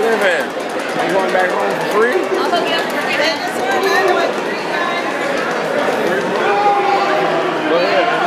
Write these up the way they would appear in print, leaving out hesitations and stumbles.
live at. I'm going back home for free. I'll hook you up for free then. Go ahead, man.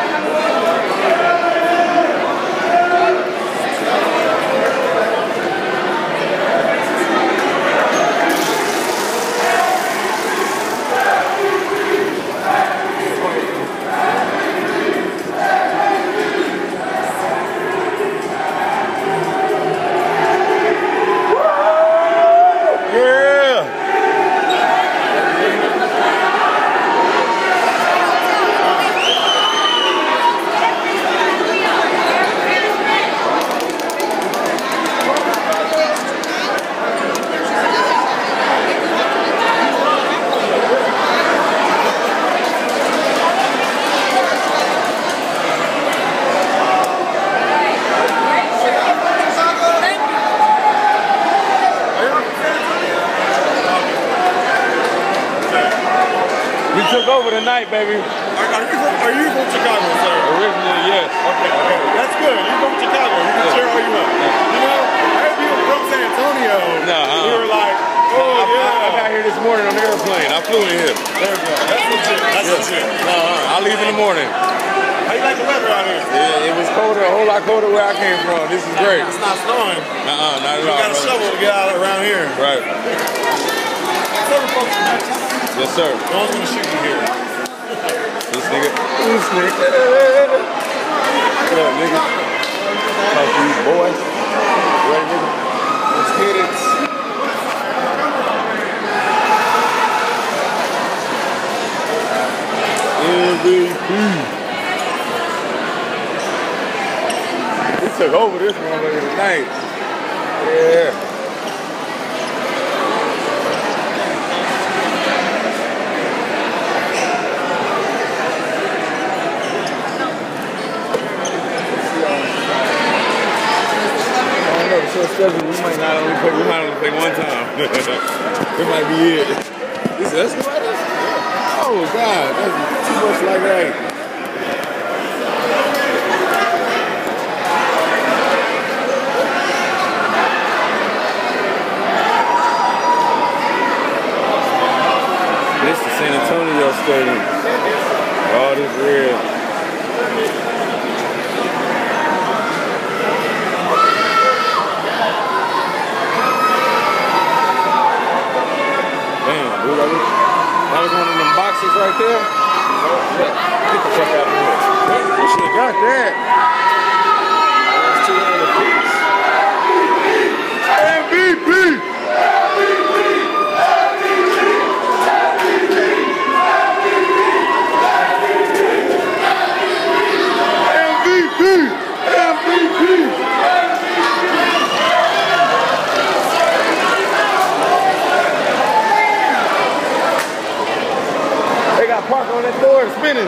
Took over tonight, baby. Are you from Chicago, sir? Originally, yes. Okay. That's good. You're from Chicago. You can share all you want. You know, I heard you were from San Antonio. No, you were like, oh, I got here this morning on the airplane. I flew in here. There we go. That's legit. That's legit. I'll leave in the morning. How you like the weather out here? Yeah, it was colder, a whole lot colder where I came from. This is great. It's not snowing. Not at all. You got a shovel to get out around here. Right. Yes, sir. No one's gonna shoot you here. This nigga. What up, nigga? Talk to you, boy. Ready, nigga? Let's get it. MVP. We took over this motherfucker tonight. Yeah. We might only play one time. It might be it. That's the right. Oh God, that's too much like that. This is San Antonio Stadium. Oh, this is real. That was one of them boxes right there. Get the fuck out of here. You should have got that. That's $200 apiece. MVP! Park on that door and spinning.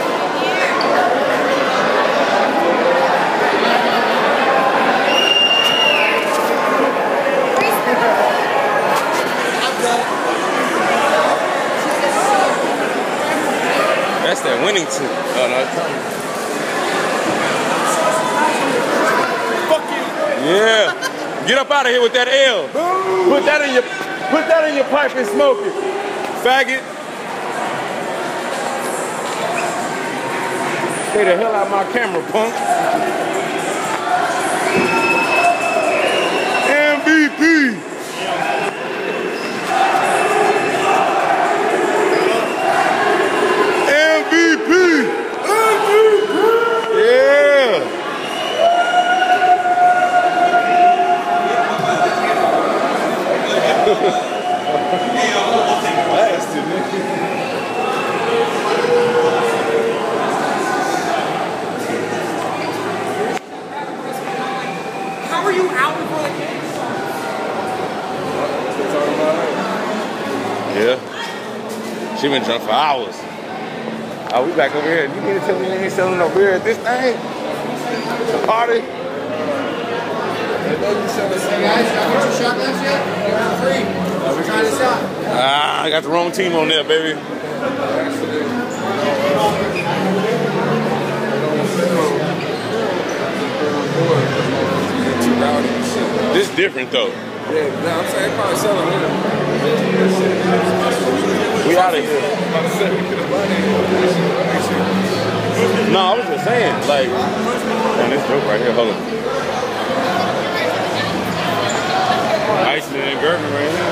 That's that winning too. Oh no. Fuck you. Yeah. Get up out of here with that L. Put that in your pipe and smoke it. Faggot. Stay the hell out of my camera, punk. MVP. MVP. Yeah. How are you out before the game? Yeah. She been drunk for hours. Oh, we back over here. You need to tell me you ain't selling no beer at this thing? The party? Hey guys, you got your shotguns yet? You're free. We're trying this out. I got the wrong team on there, baby. This different though. Yeah, no, I'm saying probably selling here. We out of here. No, I was just saying, like, man, this dope right here. Hold on. Iceland and German right here.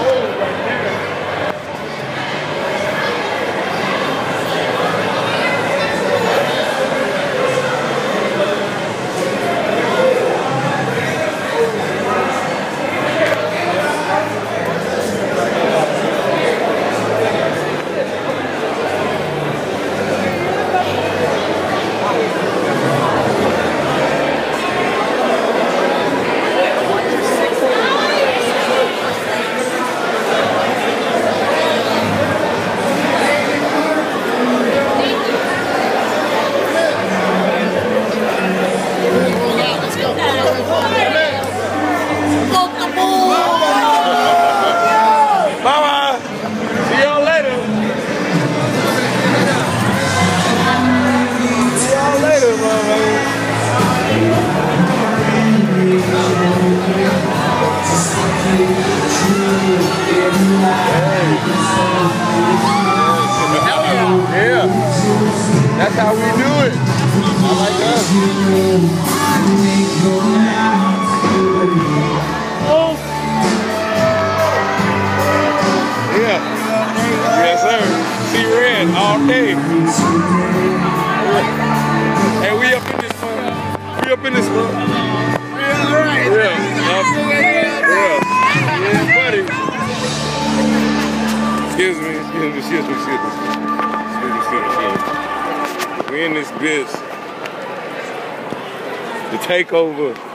Yeah, that's how we do it. I like that. Oh. Yeah. Yes, sir. See red all day. Hey, we up in this one. We up in this one. Yeah, all right. Yeah. Yeah, buddy. Excuse me. We in this bitch. The takeover.